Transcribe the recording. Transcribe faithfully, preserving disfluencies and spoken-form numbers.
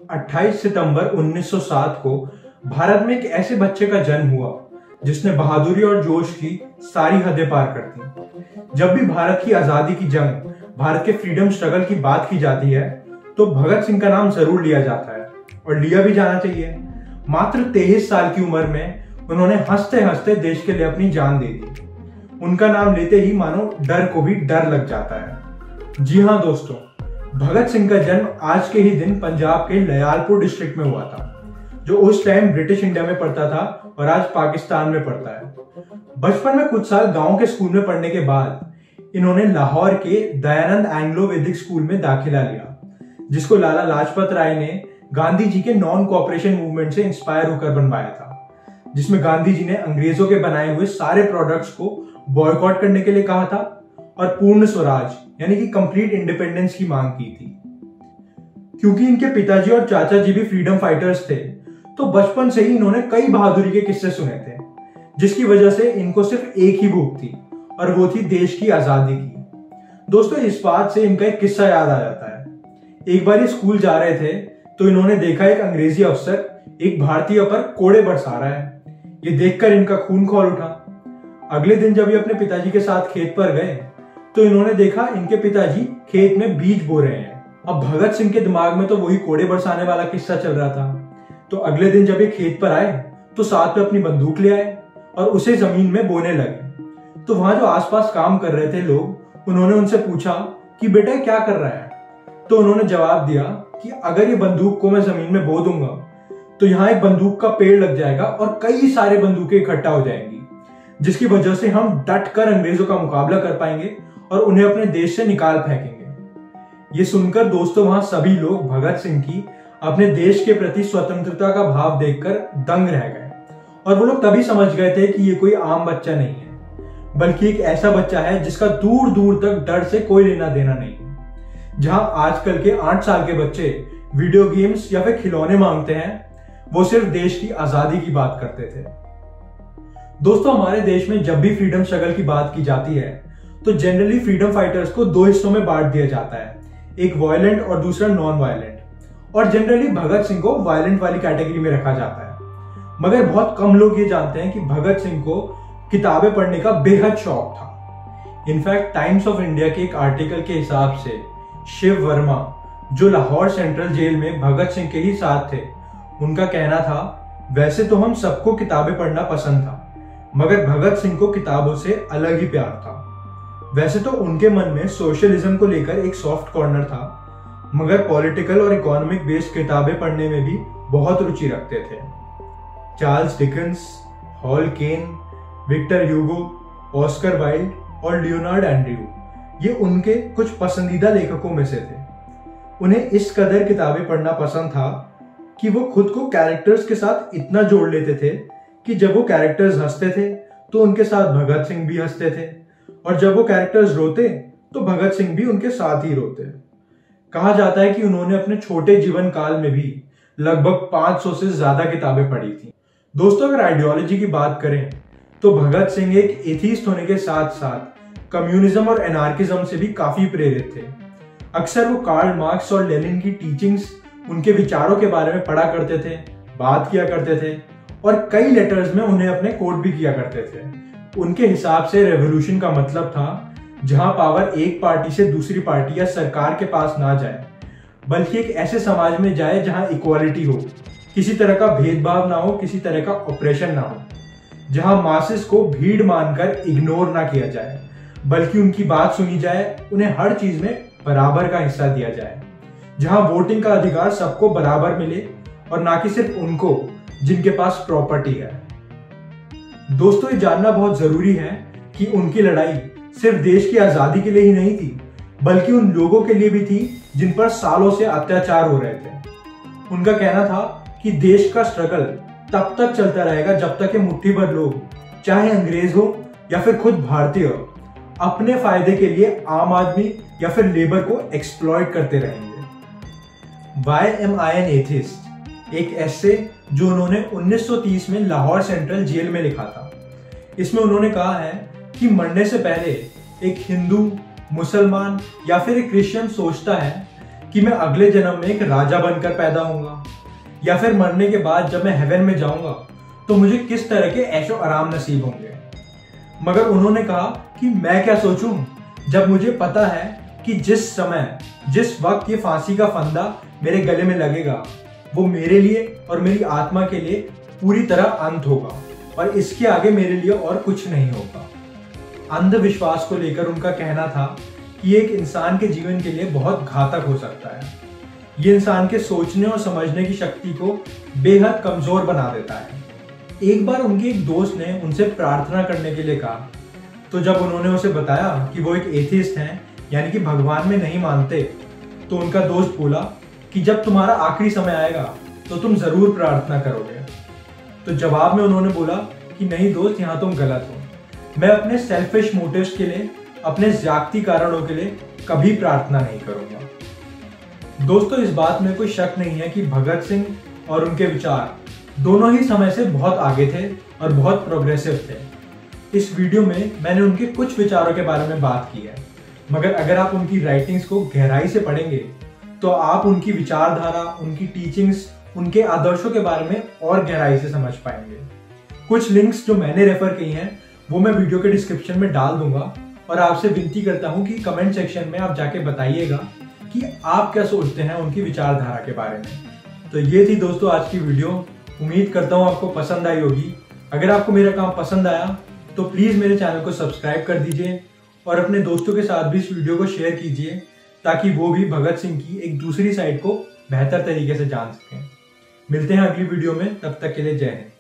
अट्ठाईस सितंबर उन्नीस सौ सात को भारत में एक ऐसे बच्चे का जन्म हुआ जिसने बहादुरी और जोश की सारी हदें पार कर दी। जब भी भारत की आजादी की जंग, भारत के फ्रीडम स्ट्रगल की बात की जाती है तो भगत सिंह का नाम जरूर लिया जाता है और लिया भी जाना चाहिए। मात्र तेईस साल की उम्र में उन्होंने हंसते हंसते देश के लिए अपनी जान दे दी। उनका नाम लेते ही मानो डर को भी डर लग जाता है। जी हाँ दोस्तों, भगत सिंह का जन्म आज के ही दिन पंजाब के लयालपुर डिस्ट्रिक्ट में हुआ था, जो उस टाइम ब्रिटिश इंडिया में पड़ता था और आज पाकिस्तान में पड़ता है। बचपन में कुछ साल गांव के स्कूल में पढ़ने के बाद इन्होंने लाहौर के दयानंद एंग्लो वैदिक स्कूल में दाखिला लिया, जिसको लाला लाजपत राय ने गांधी जी के नॉन कोऑपरेशन मूवमेंट से इंस्पायर होकर बनवाया था, जिसमें गांधी जी ने अंग्रेजों के बनाए हुए सारे प्रोडक्ट्स को बॉयकॉट करने के लिए कहा था और पूर्ण स्वराज यानी कि कंप्लीट इंडिपेंडेंस की मांग की थी। क्योंकि इनके पिताजी और चाचा जी भी फ्रीडम फाइटर्स थे, तो बचपन से ही इन्होंने कई बहादुरी के किस्से सुने थे, जिसकी वजह से इनको सिर्फ एक ही भूख थी और वो थी देश की आजादी की। दोस्तों, इस बात से इनका एक किस्सा याद आ जाता है। एक बार ये स्कूल जा रहे थे तो इन्होंने देखा एक अंग्रेजी अफसर एक भारतीय पर कोड़े बरसा रहा है। ये देखकर इनका खून खौल उठा। अगले दिन जब ये अपने पिताजी के साथ खेत पर गए तो इन्होंने देखा इनके पिताजी खेत में बीज बो रहे हैं। अब भगत सिंह के दिमाग में तो वही कोड़े बरसाने वाला किस्सा चल रहा था। तो अगले दिन जब ये खेत पर आए तो साथ में अपनी बंदूक ले आए और उसे जमीन में बोने लगे। तो वहां जो आसपास काम कर रहे थे लोग, उन्होंने उनसे पूछा कि बेटा क्या कर रहा है। तो उन्होंने जवाब दिया कि अगर ये बंदूक को मैं जमीन में बो दूंगा तो यहाँ एक बंदूक का पेड़ लग जाएगा और कई सारे बंदूकें इकट्ठा हो जाएंगी, जिसकी वजह से हम डटकर अंग्रेजों का मुकाबला कर पाएंगे और उन्हें अपने देश से निकाल फेंकेंगे। ये सुनकर दोस्तों वहां सभी लोग भगत सिंह की अपने देश के प्रति स्वतंत्रता का भाव देखकर दंग रह गए और वो लोग तभी समझ गए थे कि ये कोई आम बच्चा नहीं है, बल्कि एक ऐसा बच्चा है जिसका दूर दूर तक डर से कोई लेना देना नहीं है। जहां आजकल के आठ साल के बच्चे वीडियो गेम्स या फिर खिलौने मांगते हैं, वो सिर्फ देश की आजादी की बात करते थे। दोस्तों, हमारे देश में जब भी फ्रीडम स्ट्रगल की बात की जाती है तो जनरली फ्रीडम फाइटर्स को दो हिस्सों में बांट दिया जाता है, एक वायलेंट और दूसरा नॉन वायलेंट। और जनरली भगत सिंह को वायलेंट वाली कैटेगरी में रखा जाता है। मगर बहुत कम लोग ये जानते हैं कि भगत सिंह को किताबें पढ़ने का बेहद शौक था। इनफैक्ट टाइम्स ऑफ इंडिया के एक आर्टिकल के हिसाब से शिव वर्मा, जो लाहौर सेंट्रल जेल में भगत सिंह के ही साथ थे, उनका कहना था, वैसे तो हम सबको किताबें पढ़ना पसंद था, मगर भगत सिंह को किताबों से अलग ही प्यार था। वैसे तो उनके मन में सोशलिज्म को लेकर एक सॉफ्ट कॉर्नर था, मगर पॉलिटिकल और इकोनॉमिक बेस्ड किताबें पढ़ने में भी बहुत रुचि रखते थे। Charles Dickens, Hall Caine, Victor Hugo, Oscar Wilde और लियोनार्ड एंड्रयू, ये उनके कुछ पसंदीदा लेखकों में से थे। उन्हें इस कदर किताबें पढ़ना पसंद था कि वो खुद को कैरेक्टर्स के साथ इतना जोड़ लेते थे कि जब वो कैरेक्टर्स हंसते थे तो उनके साथ भगत सिंह भी हंसते थे, और जब वो कैरेक्टर्स रोते तो भगत सिंह भी उनके साथ ही रोते। कहा जाता है कि उन्होंने अपने छोटे जीवन काल में भी लगभग पाँच सौ से ज्यादा किताबें पढ़ी थी। दोस्तों, अगर आइडियोलॉजी की बात करें तो भगत सिंह एक एथीस्ट होने के साथ साथ कम्युनिज्म और एनार्किज्म से भी काफी प्रेरित थे। अक्सर वो कार्ल मार्क्स और लेनिन की टीचिंग्स, उनके विचारों के बारे में पढ़ा करते थे, बात किया करते थे और कई लेटर्स में उन्हें अपने कोट भी किया करते थे। उनके हिसाब से रेवोल्यूशन का मतलब था जहां पावर एक पार्टी से दूसरी पार्टी या सरकार के पास ना जाए, बल्कि एक ऐसे समाज में जाए जहां इक्वालिटी हो, किसी तरह का भेदभाव ना हो, किसी तरह का ऑपरेशन ना हो, जहां मासेस को भीड़ मानकर इग्नोर ना किया जाए, बल्कि उनकी बात सुनी जाए, उन्हें हर चीज में बराबर का हिस्सा दिया जाए, जहां वोटिंग का अधिकार सबको बराबर मिले और ना कि सिर्फ उनको जिनके पास प्रॉपर्टी है। दोस्तों, ये जानना बहुत जरूरी है कि उनकी लड़ाई सिर्फ देश की आजादी के लिए ही नहीं थी, बल्कि उन लोगों के लिए भी थी जिन पर सालों से अत्याचार हो रहे थे। उनका कहना था कि देश का स्ट्रगल तब तक चलता रहेगा जब तक ये मुट्ठी भर लोग, चाहे अंग्रेज हो या फिर खुद भारतीय, अपने फायदे के लिए आम आदमी या फिर लेबर को एक्सप्लॉइट करते रहेंगे। Why am I an atheist एक एस्से जो उन्होंने उन्नीस सौ तीस में लाहौर सेंट्रल जेल में लिखा था। इसमें उन्होंने कहा है कि मरने से पहले एक हिंदू, मुसलमान या फिर एक क्रिश्चियन सोचता है कि मैं अगले जन्म में एक राजा बनकर पैदा होऊंगा, या फिर मरने के बाद जब मैं हेवन में जाऊंगा तो मुझे किस तरह के ऐशो आराम नसीब होंगे। मगर उन्होंने कहा कि मैं क्या सोचूं जब मुझे पता है कि जिस समय जिस वक्त ये फांसी का फंदा मेरे गले में लगेगा वो मेरे लिए और मेरी आत्मा के लिए पूरी तरह अंत होगा और इसके आगे मेरे लिए और कुछ नहीं होगा। अंधविश्वास को लेकर उनका कहना था कि एक इंसान के जीवन के लिए बहुत घातक हो सकता है। ये इंसान के सोचने और समझने की शक्ति को बेहद कमजोर बना देता है। एक बार उनके एक दोस्त ने उनसे प्रार्थना करने के लिए कहा, तो जब उन्होंने उसे बताया कि वो एक एथिस्ट हैं, यानी कि भगवान में नहीं मानते, तो उनका दोस्त बोला कि जब तुम्हारा आखिरी समय आएगा तो तुम जरूर प्रार्थना करोगे। तो जवाब में उन्होंने बोला कि नहीं दोस्त, यहाँ तुम गलत हो। मैं अपने सेल्फिश मोटिव्स के लिए, अपने ज्यादती कारणों के लिए कभी प्रार्थना नहीं करूंगा। दोस्तों, इस बात में कोई शक नहीं है कि भगत सिंह और उनके विचार दोनों ही समय से बहुत आगे थे और बहुत प्रोग्रेसिव थे। इस वीडियो में मैंने उनके कुछ विचारों के बारे में बात की है, मगर अगर आप उनकी राइटिंग्स को गहराई से पढ़ेंगे तो आप उनकी विचारधारा, उनकी टीचिंग्स, उनके आदर्शों के बारे में और गहराई से समझ पाएंगे। कुछ लिंक्स जो मैंने रेफर की हैं वो मैं वीडियो के डिस्क्रिप्शन में डाल दूंगा और आपसे विनती करता हूं कि कमेंट सेक्शन में आप जाके बताइएगा कि आप क्या सोचते हैं उनकी विचारधारा के बारे में। तो ये थी दोस्तों आज की वीडियो। उम्मीद करता हूं आपको पसंद आई होगी। अगर आपको मेरा काम पसंद आया तो प्लीज मेरे चैनल को सब्सक्राइब कर दीजिए और अपने दोस्तों के साथ भी इस वीडियो को शेयर कीजिए ताकि वो भी भगत सिंह की एक दूसरी साइड को बेहतर तरीके से जान सकें। मिलते हैं अगली वीडियो में, तब तक के लिए जय हिंद।